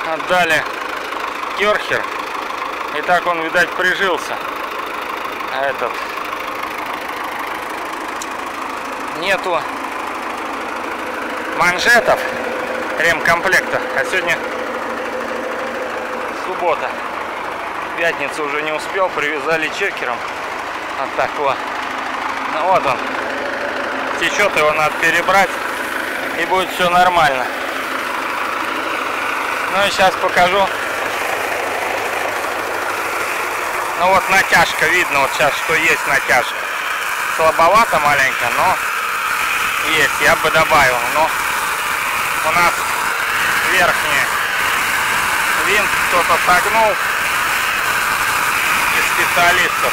отдали керхер. И так он, видать, прижился. А этот... Нету манжетов ремкомплекта. А сегодня суббота. Пятница уже не успел. Привязали чекером. Вот так вот. Ну вот он. Течет, его надо перебрать. И будет все нормально. Ну и сейчас покажу. Ну вот натяжка, видно вот сейчас, что есть натяжка. Слабовато маленько, но есть, я бы добавил. Но у нас верхний винт кто-то согнул из специалистов.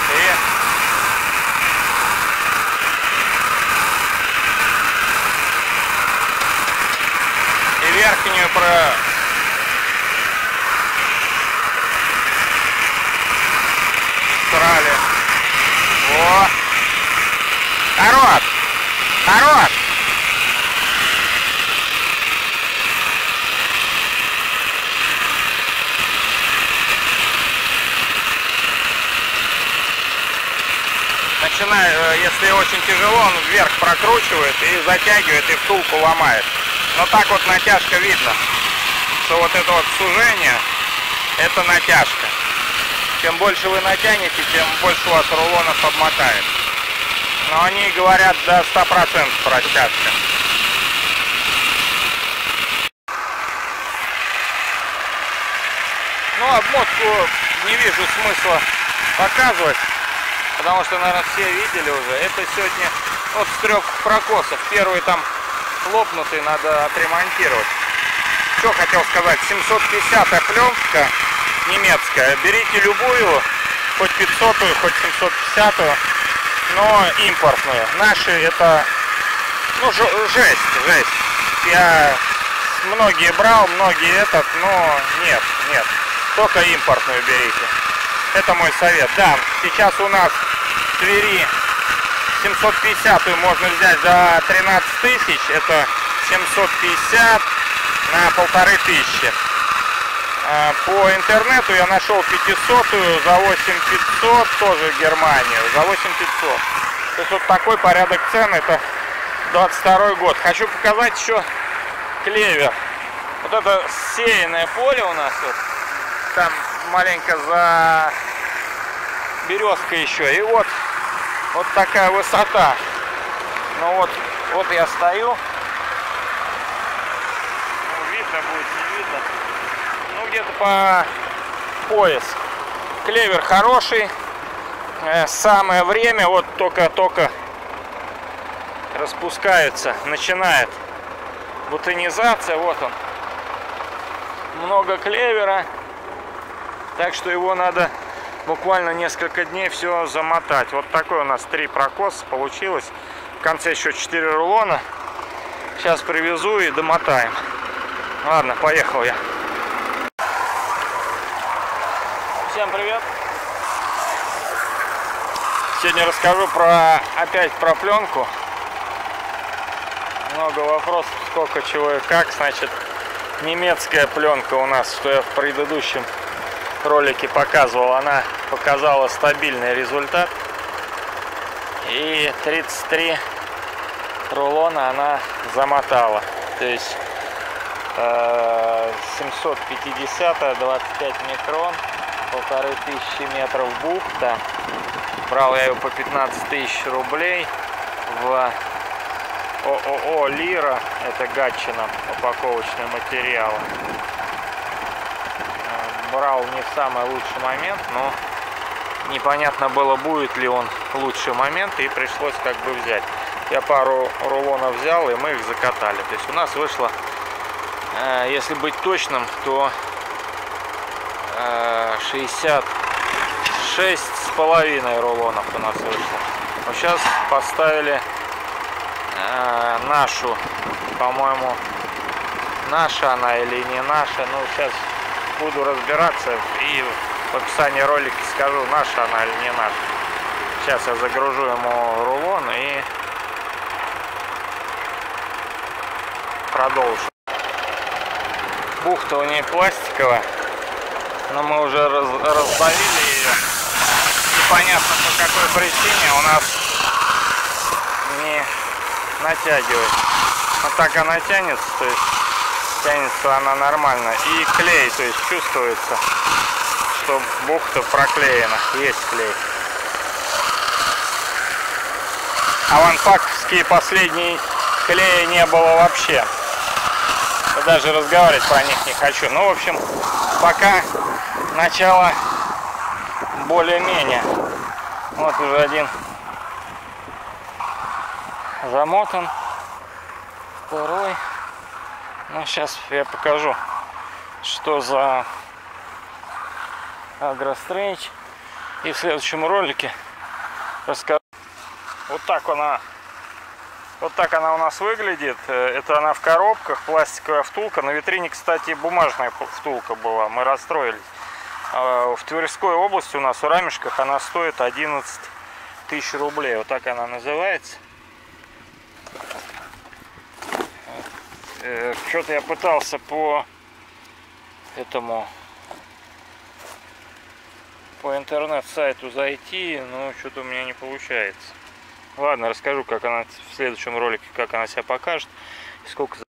И верхнюю брали. О! Хорош! Хорош! Начинаю, если очень тяжело, он вверх прокручивает и затягивает, и втулку ломает. Но так вот натяжка видно, что вот это вот сужение, это натяжка. Чем больше вы натянете, тем больше у вас рулонов обмотает. Но они говорят до 100% растяжка. Ну, обмотку не вижу смысла показывать, потому что, наверное, все видели уже. Это сегодня вот с 3 прокосов. Первый там лопнутый, надо отремонтировать. Что хотел сказать, 750-я пленка немецкая. Берите любую, хоть 500-ю, хоть 750-ю, но импортную. Наши это, ну, жесть. Я многие брал, многие этот, но нет. Только импортную берите. Это мой совет. Да, сейчас у нас в Твери 750-ю можно взять за 13 тысяч. Это 750 на 1500. По интернету я нашел 500-ю за 8500, тоже в Германию, за 8500. То есть вот такой порядок цен, это 22 год. Хочу показать еще клевер. Вот это сеянное поле у нас, вот, там маленько за березкой еще. И вот такая высота. Ну вот я стою. Видно будет, не видно. Ну, где-то по пояс. Клевер хороший. Самое время, вот только распускается, начинает бутонизация. Вот он. Много клевера. Так что его надо буквально несколько дней все замотать. Вот такой у нас 3 прокоса получилось. В конце еще 4 рулона. Сейчас привезу и домотаем. Ладно, поехал я. Всем привет! Сегодня расскажу опять про пленку. Много вопросов, сколько, чего и как. Значит, немецкая пленка у нас, что я в предыдущем ролике показывал, она показала стабильный результат. И 33 рулона она замотала. То есть 750, 25 микрон. 1500 метров бухта. Брал я ее по 15 тысяч рублей в ООО «Лира». Это Гатчина, упаковочный материал. Брал не в самый лучший момент, но непонятно было, будет ли он лучший момент, и пришлось как бы взять. Я пару рулонов взял, и мы их закатали. То есть у нас вышло, если быть точным, то 66,5 рулонов у нас вышло. Но сейчас поставили нашу, по-моему, наша она или не наша. Ну, сейчас буду разбираться и в описании ролика скажу, наша она или не наша. Сейчас я загружу ему рулон и продолжу. Бухта у нее пластиковая, но мы уже раздавили ее. Непонятно по какой причине у нас не натягивает. Вот так она тянется, то есть тянется она нормально. И клей, то есть чувствуется, что бухта проклеена, есть клей. А ванпаковские последние клея не было вообще. Я даже разговаривать про них не хочу. Ну, в общем, пока начало более-менее. Вот уже один замотан, второй. Ну, сейчас я покажу, что за Агрострейч. И в следующем ролике расскажу. Вот так она у нас выглядит. Это она в коробках, пластиковая втулка. На витрине, кстати, бумажная втулка была. Мы расстроились. В Тверской области у нас в Рамешках она стоит 11 тысяч рублей. Вот так она называется. Что-то я пытался по интернет-сайту зайти, но что-то у меня не получается. Ладно, расскажу, как она в следующем ролике, как она себя покажет, и сколько